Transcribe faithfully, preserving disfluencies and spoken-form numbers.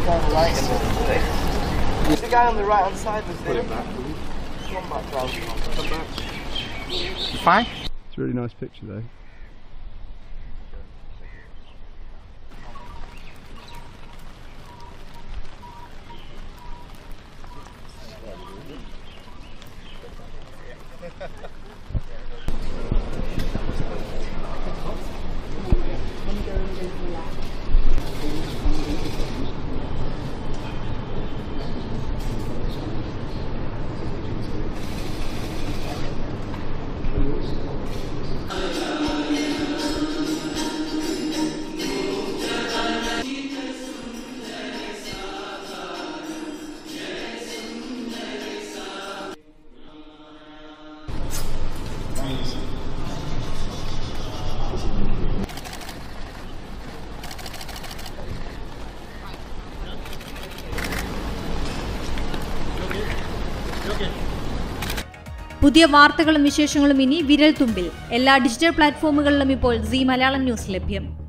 on the right and left. The guy on the right hand side was there. Come back, Charles. Come back. You fine? It's a really nice picture though. പുതിയ വാർത്തകളും വിശേഷങ്ങളും ഇനി വിരൽ തുമ്പിൽ എല്ലാ digital പ്ലാറ്റ്ഫോമുകളിലും ഇപ്പോൾ see Malayalam news ലഭ്യം.